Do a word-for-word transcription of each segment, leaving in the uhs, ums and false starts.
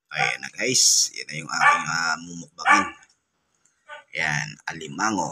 Ayan na guys, yan na yung aking uh, mumukbangin. Ayan, alimango.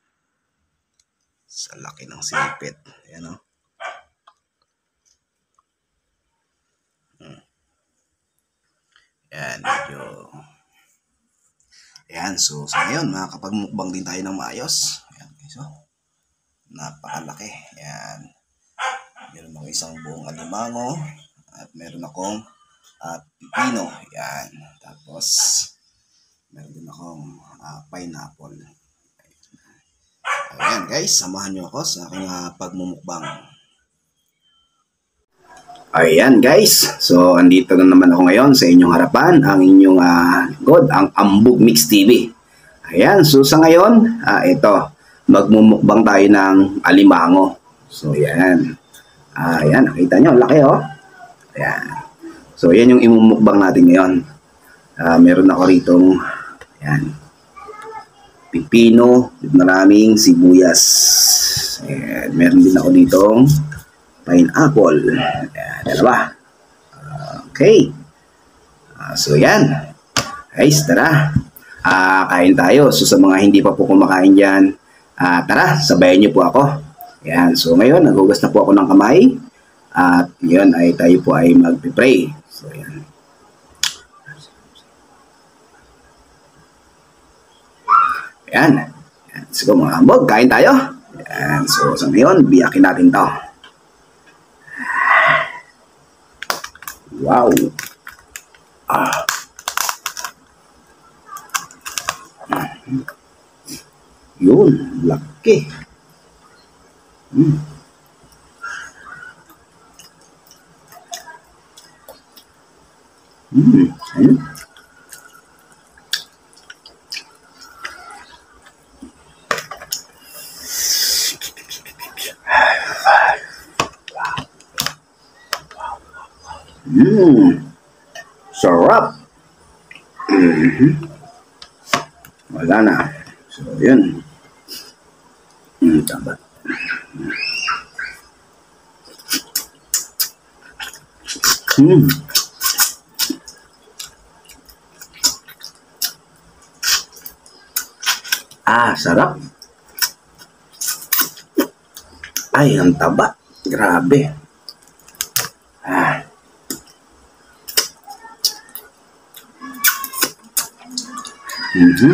Sa laki ng sipit. Ayan o. Hmm. Ayan, medyo... Ayan, so sa ngayon, makakapagmukbang din tayo ng maayos. Ayan guys, so, napakalaki. Ayan. Meron akong isang buong alimango. At meron akong at pipino, yan. Tapos, meron din akong uh, pineapple. Ayan guys, samahan nyo ako sa aking uh, pagmumukbang. Ayan guys, so andito na naman ako ngayon sa inyong harapan, ang inyong uh, God, ang Ambog Mix T V. Ayan, so sa ngayon, uh, ito, magmumukbang tayo ng alimango. So yan. Uh, ayan, nakita nyo, laki oh. Ayan. So, yan yung imumukbang natin ngayon. Uh, meron ako ritong, yan, pipino, maraming sibuyas. Ayan, meron din ako ditong pineapple. Ayan, dalawa. Uh, okay. Uh, so, yan. Guys, tara. Uh, kain tayo. So, sa mga hindi pa po kumakain dyan, uh, tara, sabayan niyo po ako. Ayan, so ngayon, naghugas na po ako ng kamay. At yun ay tayo po ay mag-pray. So, yan. Ayan. Ayan. So, mga ambog, kain tayo. Ayan. So, sa ngayon, biyakin natin to. Wow. Ah. Yun, laki. Hmm. Hmm. Hmm. Hmm. Sarap. Mm-hmm. Wala na. So, yun. Hmm, tama. Hmm. Ah, sarap. Ay, ang taba. Grabe. Ah. Mm-hmm.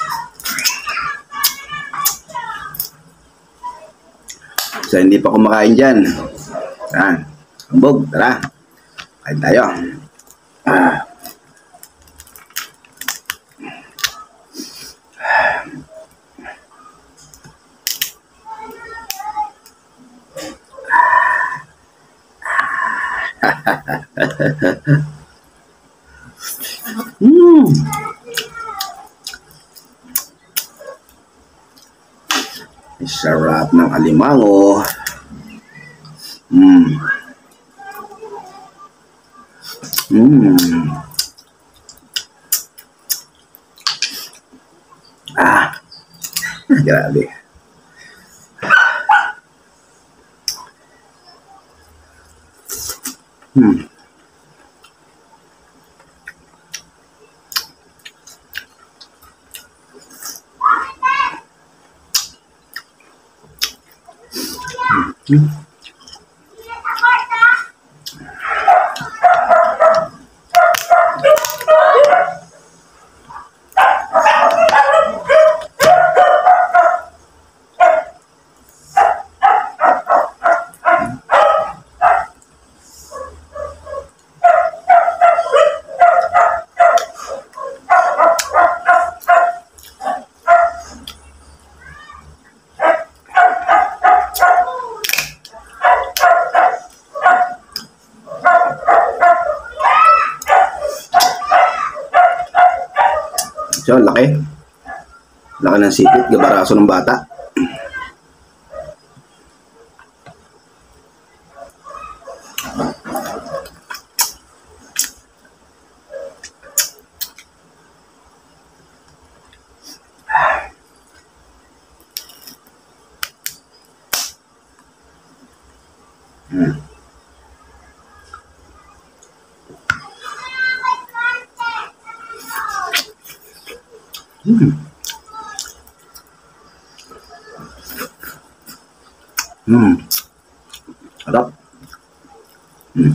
So, hindi pa kumakain dyan. Yan. Ambog, tara. Kain tayo. Ah. Hmm. Sarap ng alimango. Hmm. Hmm. Ah. Grabe. Hmm. Hmm. So, laki. Laki ng sipit, gabaraso ng bata. Hmm. Hmm. Hmm. Sarap. Hmm.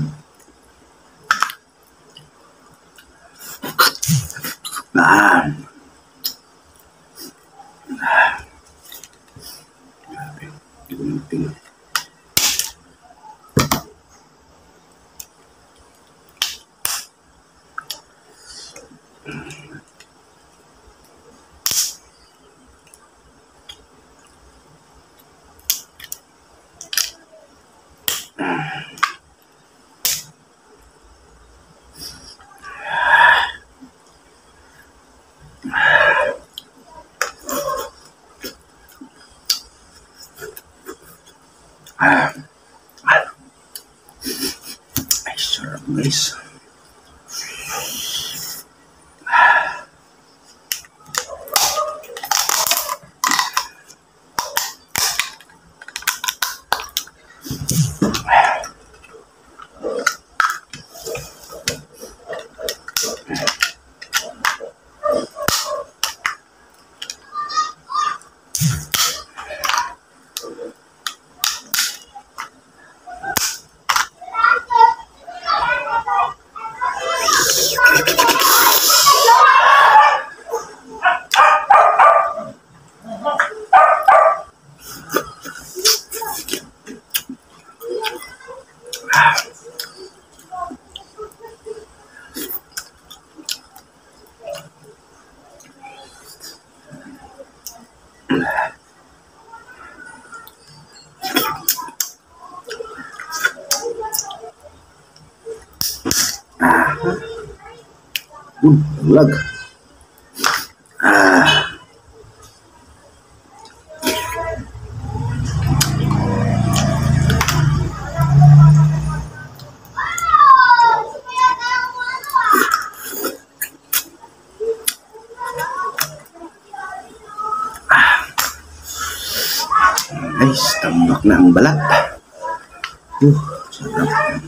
Ah. Gunting. Ah. Ay, sarap guys. Hmm, lag. Ah. Guys, tambak na ang balat. Uh, sarap.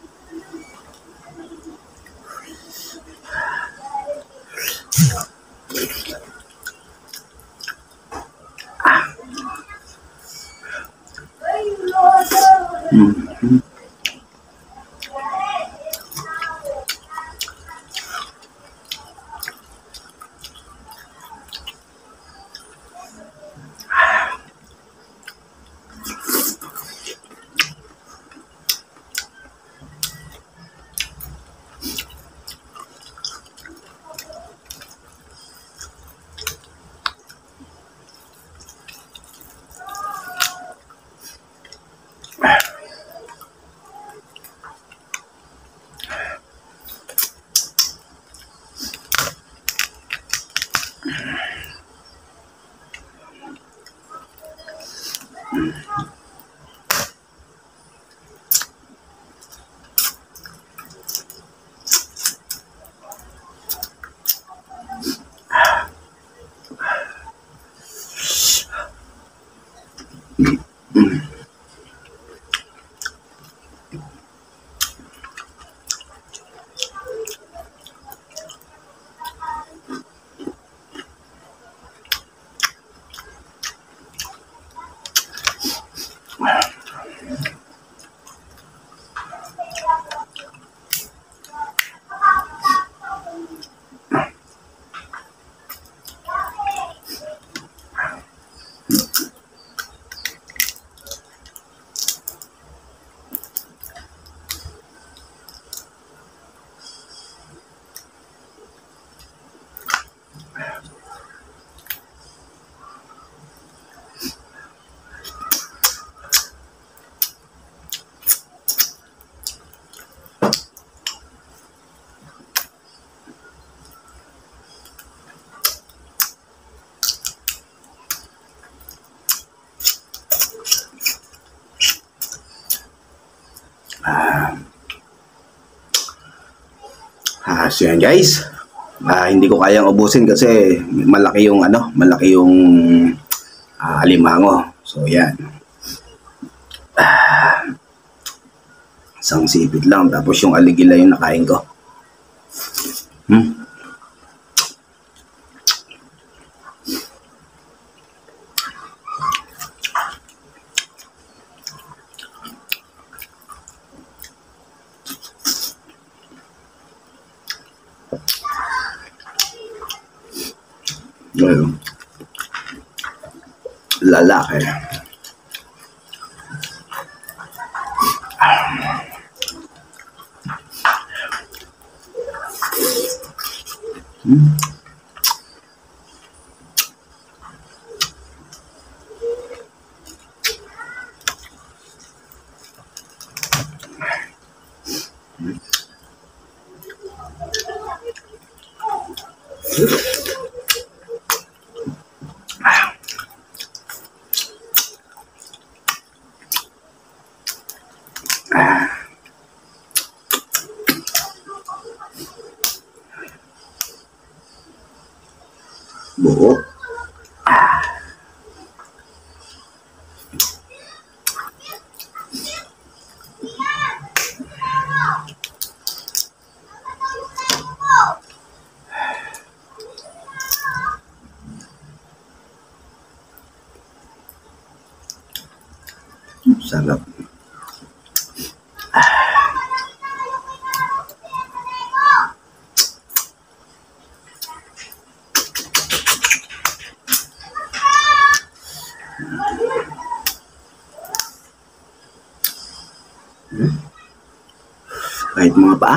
Hmm. Ah, ah, so yan guys. Ah, hindi ko kayang ubusin kasi malaki yung ano, malaki yung ah, alimango. So yan. Ah, isang sipit lang tapos yung aligila yung nakain ko. Hmm. Ayun. Lalaki. Hmm. Buo. Sarap. Hmm. Kahit mga paa.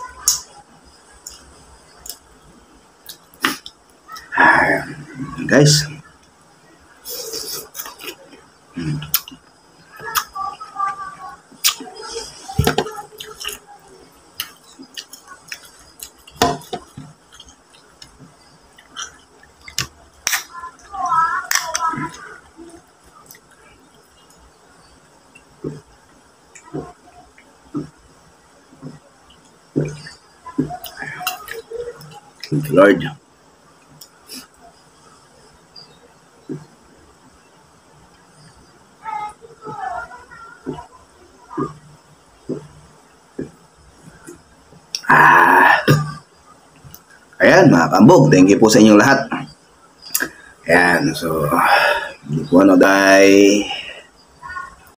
Guys. Hmm. Thank you, Lord. Ah. Ayan, mga kambog. Thank you po sa inyong lahat. Ayan, so, hindi po ano, dahil